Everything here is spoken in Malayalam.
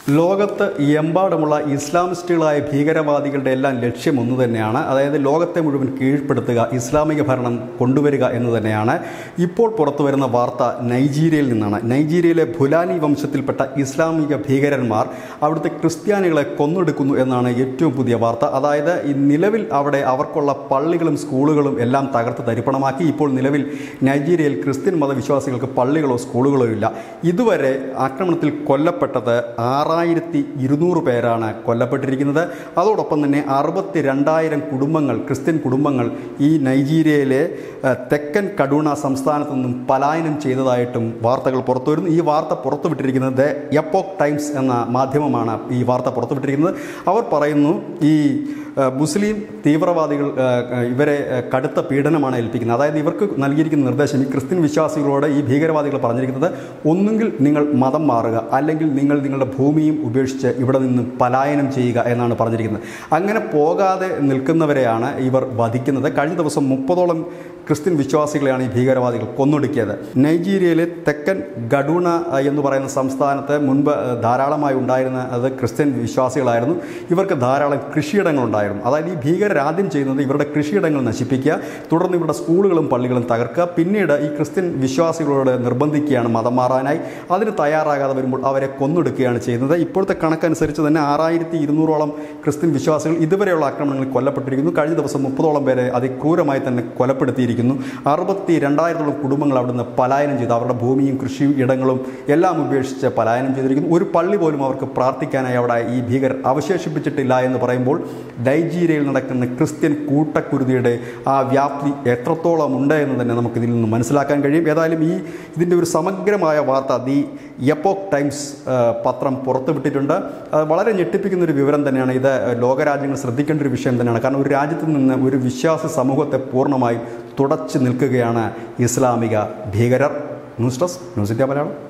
ലോകത്ത് എമ്പാടുമുള്ള ഇസ്ലാമിസ്റ്റുകളായ ഭീകരവാദികളുടെ എല്ലാം ലക്ഷ്യം ഒന്നു തന്നെയാണ്. അതായത് ലോകത്തെ മുഴുവൻ കീഴ്പ്പെടുത്തുക, ഇസ്ലാമിക ഭരണം കൊണ്ടുവരിക എന്ന് തന്നെയാണ്. ഇപ്പോൾ പുറത്തു വരുന്ന വാർത്ത നൈജീരിയയിൽ നിന്നാണ്. നൈജീരിയയിലെ ഫുലാനി വംശത്തിൽപ്പെട്ട ഇസ്ലാമിക ഭീകരന്മാർ അവിടുത്തെ ക്രിസ്ത്യാനികളെ കൊന്നൊടുക്കുന്നു എന്നാണ് ഏറ്റവും പുതിയ വാർത്ത. അതായത് ഈ നിലവിൽ അവിടെ അവർക്കുള്ള പള്ളികളും സ്കൂളുകളും എല്ലാം തകർത്ത് തരിപ്പണമാക്കി. ഇപ്പോൾ നിലവിൽ നൈജീരിയയിൽ ക്രിസ്ത്യൻ മതവിശ്വാസികൾക്ക് പള്ളികളോ സ്കൂളുകളോ ഇല്ല. ഇതുവരെ ആക്രമണത്തിൽ കൊല്ലപ്പെട്ടത് 6200 പേരാണ് കൊല്ലപ്പെട്ടിരിക്കുന്നത്. അതോടൊപ്പം തന്നെ 62,000 കുടുംബങ്ങൾ, ക്രിസ്ത്യൻ കുടുംബങ്ങൾ ഈ നൈജീരിയയിലെ തെക്കൻ കഡൂണ സംസ്ഥാനത്തു നിന്നും പലായനം ചെയ്തതായിട്ടും വാർത്തകൾ പുറത്തുവരുന്നു. ഈ വാർത്ത പുറത്തുവിട്ടിരിക്കുന്നത് എപ്പോക് ടൈംസ് എന്ന മാധ്യമമാണ് ഈ വാർത്ത പുറത്തുവിട്ടിരിക്കുന്നത്. അവർ പറയുന്നു ഈ മുസ്ലിം തീവ്രവാദികൾ ഇവരെ കടുത്ത പീഡനമാണ് ഏൽപ്പിക്കുന്നത്. അതായത് ഇവർക്ക് നൽകിയിരിക്കുന്ന നിർദ്ദേശം, ഈ ക്രിസ്ത്യൻ വിശ്വാസികളോട് ഈ ഭീകരവാദികൾ പറഞ്ഞിരിക്കുന്നത്, ഒന്നുകിൽ നിങ്ങൾ മതം മാറുക, അല്ലെങ്കിൽ നിങ്ങൾ നിങ്ങളുടെ ഭൂമിയും ഉപേക്ഷിച്ച് ഇവിടെ നിന്ന് പലായനം ചെയ്യുക എന്നാണ് പറഞ്ഞിരിക്കുന്നത്. അങ്ങനെ പോകാതെ നിൽക്കുന്നവരെയാണ് ഇവർ വധിക്കുന്നത്. കഴിഞ്ഞ ദിവസം 30ഓളം ക്രിസ്ത്യൻ വിശ്വാസികളെയാണ് ഈ ഭീകരവാദികൾ കൊന്നൊടുക്കിയത്. നൈജീരിയയിലെ തെക്കൻ ഗഡൂണ എന്ന് പറയുന്ന സംസ്ഥാനത്ത് മുൻപ് ധാരാളമായി ഉണ്ടായിരുന്ന അത് ക്രിസ്ത്യൻ വിശ്വാസികളായിരുന്നു. ഇവർക്ക് ധാരാളം കൃഷിയിടങ്ങളുണ്ടായിരുന്നു. അതായത് ഈ ഭീകരർ ആദ്യം ചെയ്യുന്നത് ഇവരുടെ കൃഷിയിടങ്ങൾ നശിപ്പിക്കുക, തുടർന്ന് ഇവരുടെ സ്കൂളുകളും പള്ളികളും തകർക്കുക, പിന്നീട് ഈ ക്രിസ്ത്യൻ വിശ്വാസികളോട് നിർബന്ധിക്കുകയാണ് മതം മാറാനായി. അതിന് തയ്യാറാകാതെ വരുമ്പോൾ അവരെ കൊന്നൊടുക്കുകയാണ് ചെയ്യുന്നത്. ഇപ്പോഴത്തെ കണക്കനുസരിച്ച് തന്നെ 6200ഓളം ക്രിസ്ത്യൻ വിശ്വാസികൾ ഇതുവരെയുള്ള ആക്രമണങ്ങളിൽ കൊല്ലപ്പെട്ടിരിക്കുന്നു. കഴിഞ്ഞ ദിവസം 30ഓളം പേരെ അതിക്രൂരമായി തന്നെ കൊലപ്പെടുത്തിയിരിക്കുന്നു. 62,000ഓളം കുടുംബങ്ങൾ അവിടുന്ന് പലായനം ചെയ്തു. അവരുടെ ഭൂമിയും കൃഷിയും ഇടങ്ങളും എല്ലാം ഉപേക്ഷിച്ച് പലായനം ചെയ്തിരിക്കുന്നു. ഒരു പള്ളി പോലും അവർക്ക് പ്രാർത്ഥിക്കാനായി അവിടെ ഈ ഭീകരർ അവശേഷിപ്പിച്ചിട്ടില്ല എന്ന് പറയുമ്പോൾ നൈജീരിയയിൽ നടക്കുന്ന ക്രിസ്ത്യൻ കൂട്ടക്കുരുതിയുടെ ആ വ്യാപ്തി എത്രത്തോളം ഉണ്ട് എന്ന് തന്നെ നമുക്കിതിൽ നിന്ന് മനസ്സിലാക്കാൻ കഴിയും. ഏതായാലും ഇതിൻ്റെ ഒരു സമഗ്രമായ വാർത്ത ദി എപ്പോക് ടൈംസ് പത്രം പുറത്തുവിട്ടിട്ടുണ്ട്. വളരെ ഞെട്ടിപ്പിക്കുന്നൊരു വിവരം തന്നെയാണ് ഇത്. ലോകരാജ്യങ്ങൾ ശ്രദ്ധിക്കേണ്ട ഒരു വിഷയം തന്നെയാണ്. കാരണം ഒരു രാജ്യത്ത് നിന്ന് ഒരു വിശ്വാസി സമൂഹത്തെ പൂർണ്ണമായും തുടച്ചു നിൽക്കുകയാണ് ഇസ്ലാമിക ഭീകരർ. News desk, news India Malayalam.